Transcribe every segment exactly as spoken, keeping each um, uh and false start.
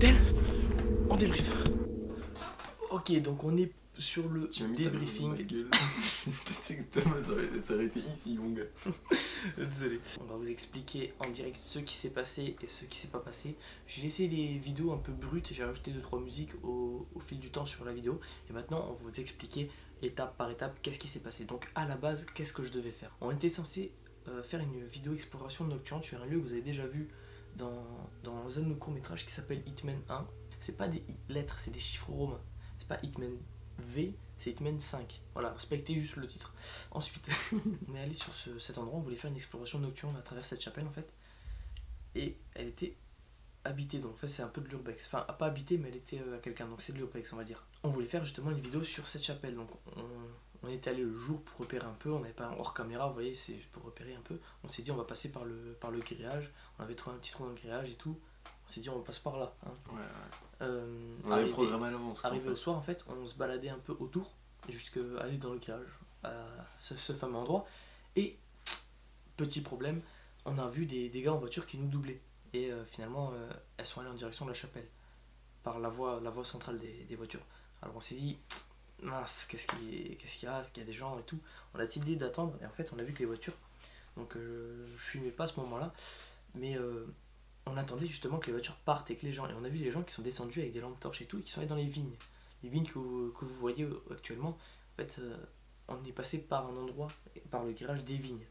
l'hôtel, on débrief. Ok, donc on est sur le débriefing. Ça aurait été ici, mon gars. Désolé. On va vous expliquer en direct ce qui s'est passé et ce qui s'est pas passé. J'ai laissé les vidéos un peu brutes, j'ai rajouté deux trois musiques au, au fil du temps sur la vidéo. Et maintenant, on va vous expliquer étape par étape qu'est-ce qui s'est passé. Donc à la base, qu'est-ce que je devais faire? On était censé euh, faire une vidéo exploration nocturne sur un lieu que vous avez déjà vu dans, dans un de nos courts-métrages qui s'appelle Hitman un. C'est pas des lettres, c'est des chiffres romains. C'est pas Hitman V, c'est Hitman cinq. Voilà, respectez juste le titre. Ensuite, on est allé sur ce, cet endroit, on voulait faire une exploration nocturne à travers cette chapelle en fait. Et elle était habitée, donc en fait c'est un peu de l'urbex. Enfin, pas habitée, mais elle était euh, à quelqu'un, donc c'est de l'urbex on va dire. On voulait faire justement une vidéo sur cette chapelle, donc on, on était allé le jour pour repérer un peu, on n'avait pas un hors caméra, vous voyez, c'est juste pour repérer un peu. On s'est dit on va passer par le, par le grillage, on avait trouvé un petit trou dans le grillage et tout. On s'est dit on passe par là. Hein. Ouais, ouais. Euh, on avait programmé à l'avance. Arrivé au soir en fait, on se baladait un peu autour, jusqu'à aller dans le grillage, à ce, ce fameux endroit. Et, petit problème, on a vu des, des gars en voiture qui nous doublaient. Et euh, finalement, euh, elles sont allées en direction de la chapelle, par la voie, la voie centrale des, des voitures. Alors on s'est dit, mince, qu'est-ce qu'il qu'est-ce qu'il y a, est-ce qu'il y a des gens et tout. On a décidé d'attendre, et en fait on a vu que les voitures, donc euh, je filmais pas à ce moment-là, mais euh, on attendait justement que les voitures partent et que les gens, et on a vu les gens qui sont descendus avec des lampes torches et tout, et qui sont allés dans les vignes. Les vignes que vous, que vous voyez actuellement, en fait, euh, on est passé par un endroit, par le grillage des vignes.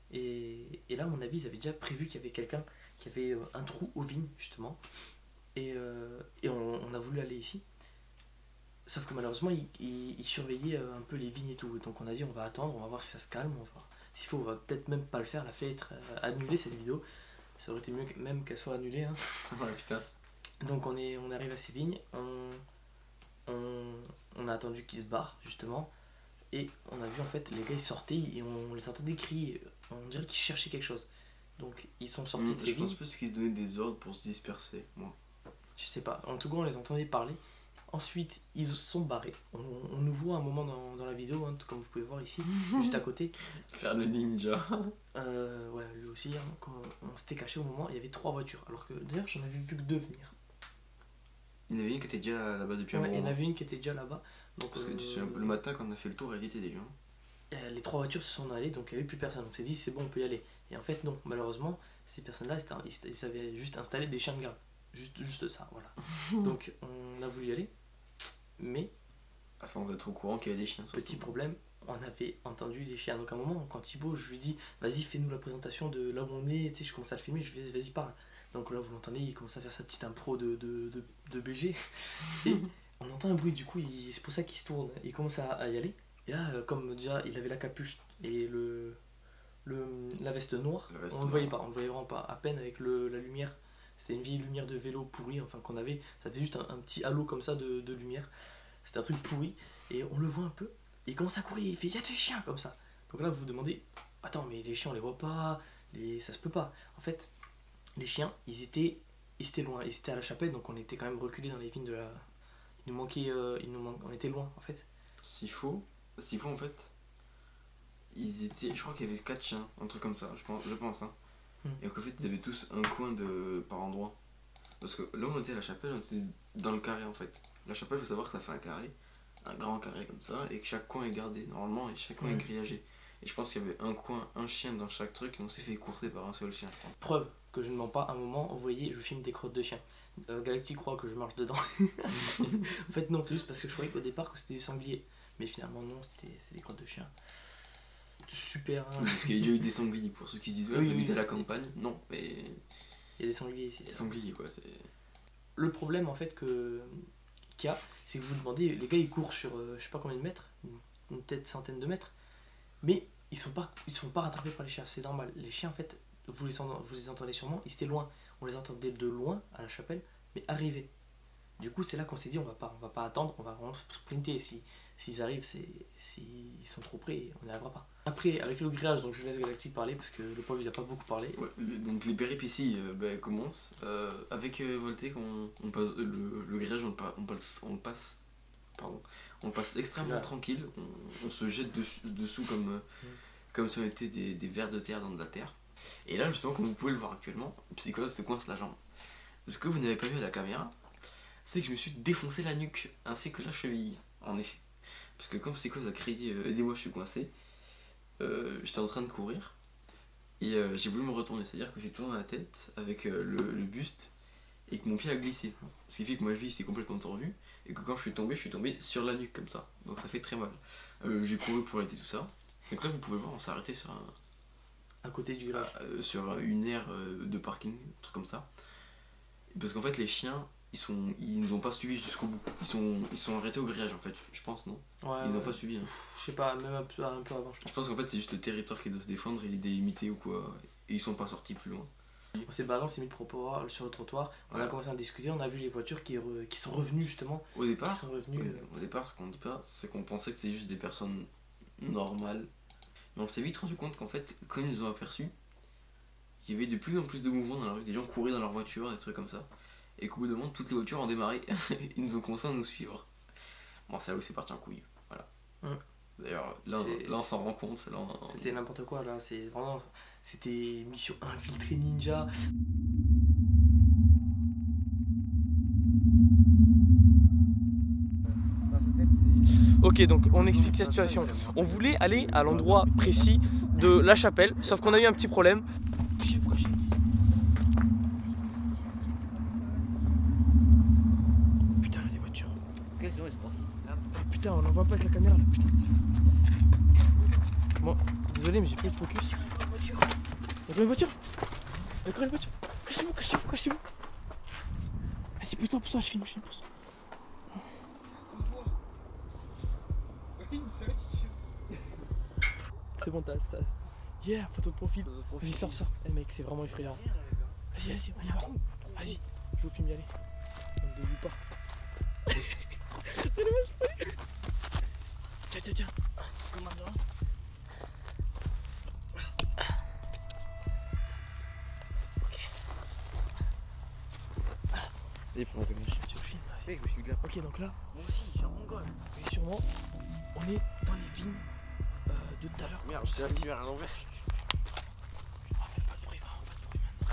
Et, et là, à mon avis, ils avaient déjà prévu qu'il y avait quelqu'un qui avait euh, un trou aux vignes, justement. Et, euh, et on, on a voulu aller ici. Sauf que malheureusement, ils, ils, ils surveillaient un peu les vignes et tout. Donc on a dit, on va attendre, on va voir si ça se calme. On va, s'il faut, on va peut-être même pas le faire, la fait être euh, annulée cette vidéo. Ça aurait été mieux que, même qu'elle soit annulée. Hein. Ouais, putain. Donc on, est, on arrive à ces vignes, on, on, on a attendu qu'ils se barrent, justement. Et on a vu en fait les gars ils sortaient et on les entendait crier, on dirait qu'ils cherchaient quelque chose. Donc ils sont sortis mmh, de ces vignes. Je pense plus qu'ils se donnaient des ordres pour se disperser, moi. Je sais pas, en tout cas on les entendait parler. Ensuite ils se sont barrés. On, on nous voit un moment dans, dans la vidéo, hein, comme vous pouvez voir ici, juste à côté. Faire le ninja. Euh, ouais, lui aussi, hein, quand on s'était caché au moment, il y avait trois voitures. Alors que d'ailleurs j'en avais vu que deux venir. Il y en avait une qui était déjà là-bas depuis ouais, un moment. Il y en avait une qui était déjà là-bas. Donc, Parce que euh, le matin, quand on a fait le tour, elle y était déjà. Euh, les trois voitures se sont allées, donc il n'y avait plus personne. Donc on s'est dit, c'est bon, on peut y aller. Et en fait, non, malheureusement, ces personnes-là, ils, ils avaient juste installé des chiens de garde. Juste, juste ça, voilà. Donc on a voulu y aller, mais. Ah, sans être au courant qu'il y avait des chiens. Petit problème, on avait entendu des chiens. Donc à un moment, quand Thibaut, je lui dis, vas-y, fais-nous la présentation de là où on est. Tu sais, je commence à le filmer, je lui dis, vas-y, parle. Donc là, vous l'entendez, il commence à faire sa petite impro de, de, de, de B G. Et on entend un bruit, du coup, c'est pour ça qu'il se tourne. Il commence à, à y aller. Et là, comme déjà, il avait la capuche et le, le, la veste noire, la veste on ne le voyait pas, on ne le voyait vraiment pas. À peine avec le, la lumière, c'est une vieille lumière de vélo pourrie, enfin qu'on avait, ça faisait juste un, un petit halo comme ça de, de lumière. C'était un truc pourri. Et on le voit un peu, et il commence à courir, il fait, il y a des chiens comme ça. Donc là, vous vous demandez, attends, mais les chiens, on les voit pas, les... ça se peut pas. En fait, les chiens, ils étaient, ils étaient loin, ils étaient à la chapelle, donc on était quand même reculés dans les vignes de la... Il nous manquait, euh, il nous man... on était loin en fait. S'il faut, s'il faut en fait, ils étaient, je crois qu'il y avait quatre chiens, un truc comme ça, je pense, je pense hein. Mm. Et qu'en fait, ils avaient tous un coin de par endroit. Parce que là où on était à la chapelle, on était dans le carré en fait. La chapelle, il faut savoir que ça fait un carré, un grand carré comme ça, et que chaque coin est gardé normalement, et chaque coin mm. est grillagé. Et je pense qu'il y avait un coin, un chien dans chaque truc, et on s'est fait courser par un seul chien. Preuve que je ne mens pas, à un moment, vous voyez, je filme des crottes de chiens. Euh, Galactic croit que je marche dedans. En fait, non, c'est juste parce que je croyais qu'au départ que c'était des sangliers. Mais finalement, non, c'était des crottes de chiens. Super. Hein. Parce qu'il y a déjà eu des sangliers, pour ceux qui se disent, ouais, oui, oui. à la campagne. Non, mais. Il y a des sangliers ici. Des sangliers, quoi. Le problème, en fait, que qu'il y a, c'est que vous demandez, les gars, ils courent sur euh, je sais pas combien de mètres, une peut-être centaine de mètres, mais ils sont pas, ils sont pas rattrapés par les chiens, c'est normal. Les chiens, en fait, vous les, vous les entendez sûrement, ils étaient loin. On les entendait de loin à la chapelle, mais arriver. Du coup, c'est là qu'on s'est dit, on va pas, on va pas attendre, on va vraiment sprinter. Si, s'ils arrivent, s'ils sont trop près, on n'y arrivera pas. Après, avec le grillage, donc je laisse Galactic parler parce que le pauvre il a pas beaucoup parlé. Ouais, donc les péripéties euh, bah, commencent. Euh, avec euh, Voltec, on, on passe euh, le, le grillage, on, on, passe, on passe, pardon, on passe extrêmement là. tranquille. On, on se jette dessus, dessous comme, euh, mm. comme si on était des, des vers de terre dans de la terre. Et là, justement, comme vous pouvez le voir actuellement, Psychose se coince la jambe. Ce que vous n'avez pas vu à la caméra, c'est que je me suis défoncé la nuque ainsi que la cheville, en effet. Parce que comme Psychose a crié euh, aidez-moi, je suis coincé, euh, j'étais en train de courir et euh, j'ai voulu me retourner, c'est-à-dire que j'ai tourné la tête avec euh, le, le buste et que mon pied a glissé. Ce qui fait que ma cheville s'est complètement tordue et que quand je suis tombé, je suis tombé sur la nuque comme ça. Donc ça fait très mal. Euh, j'ai couru pour aider tout ça. Donc là, vous pouvez voir, on s'est arrêté sur un. À côté du grillage. Euh, sur une aire euh, de parking, un truc comme ça. Parce qu'en fait, les chiens, ils sont, ils nous ont pas suivis jusqu'au bout. Ils sont, ils sont arrêtés au grillage en fait, je pense, non? Ouais, Ils ouais. ont pas suivi. Hein. Je sais pas, même un peu, un peu avant, je pense. Je pense qu'en fait, c'est juste le territoire qui doit se défendre et il est délimité ou quoi. Et ils sont pas sortis plus loin. On s'est baladé, on s'est mis le propos sur le trottoir, on Ouais. a commencé à discuter, on a vu les voitures qui, re, qui sont revenues justement. Au départ, qui sont revenues, au, au départ, ce qu'on dit pas, c'est qu'on pensait que c'était juste des personnes normales. Mais on s'est vite rendu compte qu'en fait, quand ils nous ont aperçus, il y avait de plus en plus de mouvements dans la rue, des gens couraient dans leur voiture, des trucs comme ça. Et qu'au bout d'un moment, toutes les voitures ont démarré, ils nous ont commencé à nous suivre. Bon, c'est là où c'est parti en couille, voilà. Hum. D'ailleurs, là, là on s'en rend compte. Là, on... C'était n'importe quoi, là, c'est vraiment... C'était mission infiltrée ninja. Ok, donc on explique cette situation. On voulait aller à l'endroit précis de la chapelle, sauf qu'on a eu un petit problème. Cachez-vous, cachez-vous. Putain, les voitures. Putain, on n'en voit pas avec la caméra là. Putain, ça. Bon, désolé, mais j'ai plus de focus. Il y a encore une voiture. Il y a encore une voiture. Cachez-vous, cachez-vous, cachez-vous. Vas-y, pousse-toi, pousse-toi, je filme, je filme, pousse. C'est bon, t'as ça. Yeah, photo de profil. Vas-y, sors, sors. Eh mec, c'est vraiment effrayant. Vas-y, vas-y, on y va. Vas-y, je vous filme y aller. On ne dévie pas. Allez, vas-y. Tiens, tiens, tiens. Commandant. Ok. Et pour la caméra, Je vous filme. Vas-y. Je suis là. Ok, donc là. Moi aussi, j'ai un mongol. Et sûrement, on est dans les vignes euh, de tout à l'heure. Merde, j'ai activé à l'envers. On va pas de bruit, vraiment pas de bruit maintenant.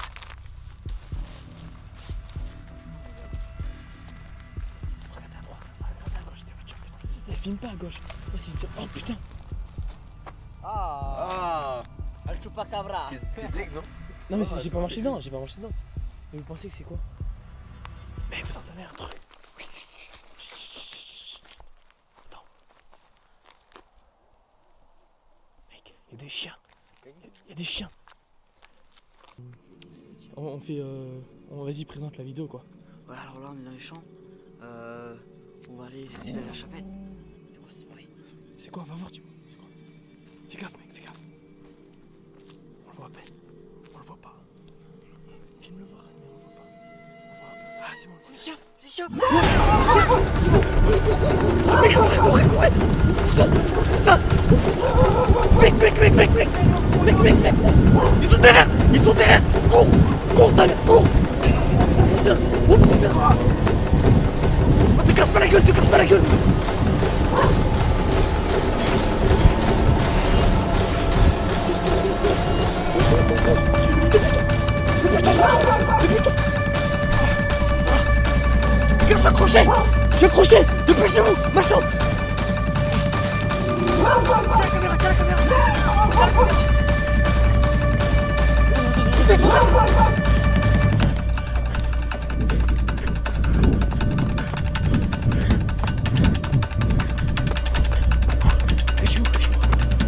Regardez à droite, regardez à gauche des voitures, putain. Elle filme pas à gauche. Oh, si, oh putain. Ah, ah. El chupacabra. T'es deg, non? Non, mais j'ai pas marché dedans, j'ai pas marché dedans. Mais vous pensez que c'est quoi? Mec, vous entendez un truc? Attends. Mec, il y a des chiens. Il y a des chiens. On, on fait. Euh, on, vas-y, présente la vidéo quoi. Ouais, alors là, on est dans les champs. Euh, on va aller essayer d'aller à la chapelle. C'est quoi ce bruit? C'est quoi? Va voir, tu vois. C'est quoi? Fais gaffe, mec, fais gaffe. On le voit à peine. On le voit pas. Filme le voir, mais on le voit pas. On voit à peine. Ah, c'est bon. C'est chiant, c'est chiant. Mec, courez, courez, courez. Putain, putain. Mec, mec, mec, mec, mec. Mec, mec, mec. Ils sont derrière, ils sont derrière. Cours, cours, ta mère, cours. Putain, oh putain. Oh, te casse pas la gueule, te casse pas la gueule. Les gars, je suis accroché! Je suis accroché! Dépêchez-vous! Ma chambre! Tiens la caméra, tiens la caméra! Tiens la caméra! Cachez-vous, cachez-vous!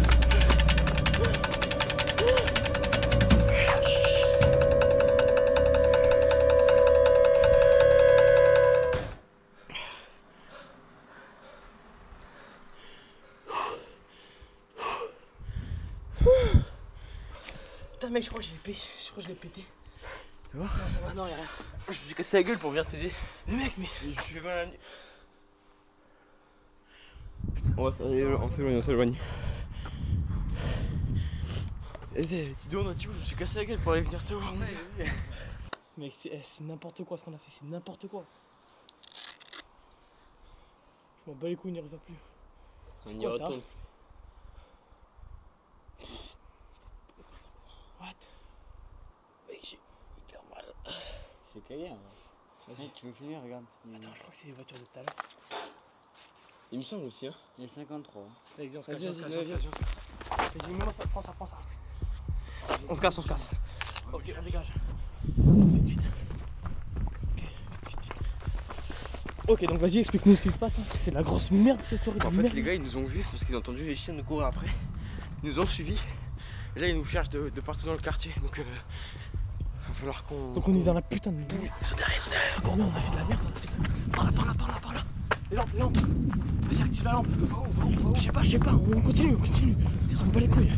Putain mec, je crois que j'ai pété, je crois que je l'ai pété. Tu vois? Non, ça va, non, y'a rien. Je me suis cassé la gueule pour venir t'aider. Mais mec, mais... Je me suis fait mal à la nuque. On va s'éloigner, on s'éloigne, on s'éloigne. Tu dois en je me suis cassé la gueule pour aller venir te voir. Mec, c'est eh, n'importe quoi ce qu'on a fait, c'est n'importe quoi. Je m'en bats les couilles, on n'y revient plus. On C'est y quoi, ça? retourne. What? Mec, j'ai hyper mal. C'est caillé, hein. Vas-y, tu veux filmer, regarde. Attends, je crois que c'est les voitures de tout à l'heure. Il me semble aussi, hein. Il est cinquante-trois. Vas-y, on se Vas-y, casse, on se vas-y, casse, on se casse. Vas-y, mets-moi ça, prends ça, prends ça. On se casse, on se casse. Ok, on dégage. Vite, vite. Ok, vite, vite, vite. Ok, donc vas-y, explique-nous ce qui se passe, hein, parce que c'est de la grosse merde cette soirée. En fait, les gars, ils nous ont vus parce qu'ils ont entendu les chiens nous courir après. Ils nous ont suivis. Et là, ils nous cherchent de, de partout dans le quartier. Donc, euh, il va falloir qu'on. Donc on est dans la putain de boue. Ils sont derrière, ils sont derrière. Gros, on a fait de la merde. On a fait de la... Par là, par là, par là, par là. Les lampes, les lampes. Vas-y, active la lampe. Je sais pas, je sais pas. On continue, on continue. On s'en bat les couilles.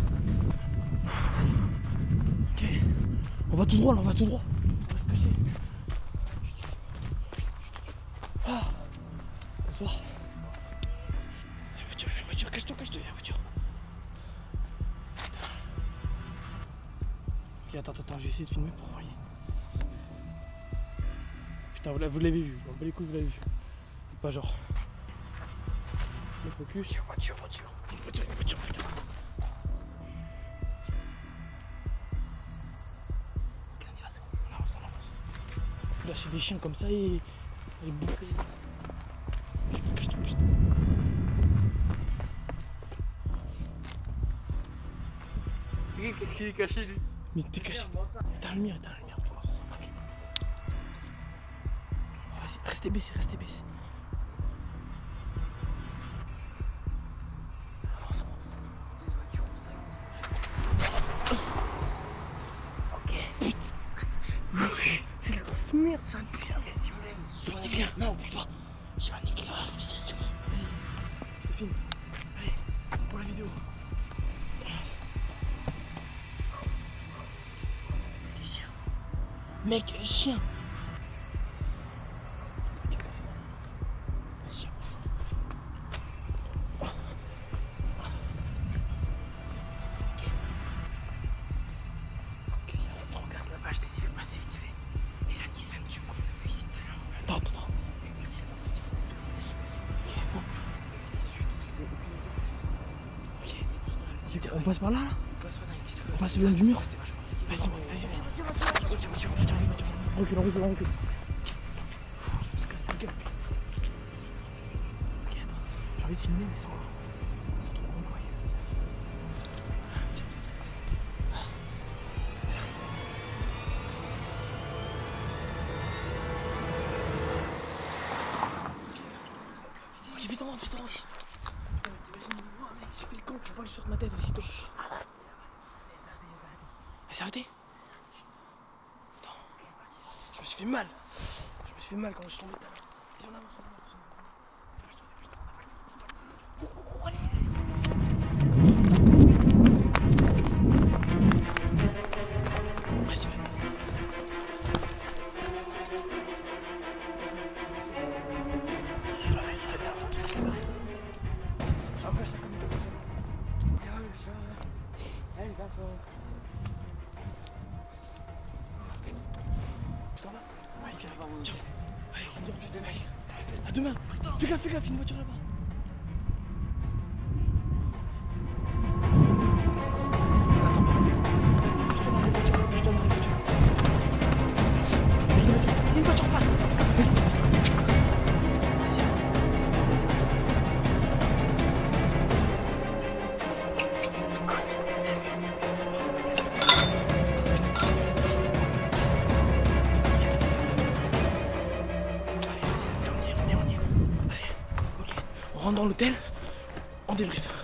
Ok. On va tout droit, là, on va tout droit. On va se cacher. Ah. Bonsoir. Il y a une voiture, il y a une voiture. Cache-toi, cache-toi, il y a une voiture. Putain. Ok, attends, attends, je vais essayer de filmer pour voir. Putain, vous l'avez vu, je m'en bats les couilles, vous l'avez vu. Faites pas genre. Le focus. Voiture, voiture. Une voiture, une voiture, putain. Ok, on y va, c'est bon. On avance, on avance. Lâcher des chiens comme ça et. et bouffer. Putain, cache-toi, cache-toi. Qu'est-ce qu'il est caché, lui? Mais t'es caché. Éteins la lumière, éteins la lumière. Comment ça sera pas. Vas-y, restez baissé, restez baissé. C'est la grosse merde, ça pue. Je me lève. Je vais un éclair. Non, oublie pas. Je vais un éclair. Vas-y. Je te filme. Allez, pour la vidéo. Les chiens. Mec, les chiens. Les chiens, ça. Qu'est-ce qu'il y a? Regarde là-bas, je les ai fait passer vite fait. Et la Nissan, tu vois, on l'a vu ici tout à l'heure. Attends, attends, attends. Ok, on passe par là, là? On passe le long du mur? Vas-y, vas-y, vas-y. Recule, on recule, on recule. Je me suis cassé la gueule. Ok, attends. J'ai envie de filmer, mais c'est encore. C'est trop convoi. Tiens, tiens, tiens. Ok, vite en rentre, vite en rentre. Vas-y, il me voit, mec. J'ai fait le con, tu vois pas le sur ma tête aussi, toi. Elle s'est arrêtée. Attends. Je me suis fait mal. Je me suis fait mal quand je suis tombé. Vas-y, on avance, on avance. Cours, cours, cours, allez. Vas-y, vas-y. C'est là, c'est là. C'est là. Après, c'est comme elle va fort. Tu t'en vas? Ouais, tiens. Allez, on dit plus des mecs. À demain. Fais gaffe, fais gaffe, il y a une voiture là-bas. Attends, cache-toi dans les voitures, cache-toi dans les voitures. Il y a une voiture, il y a une voiture en face. Reste, reste. Vas-y. On rentre dans l'hôtel, on débrief.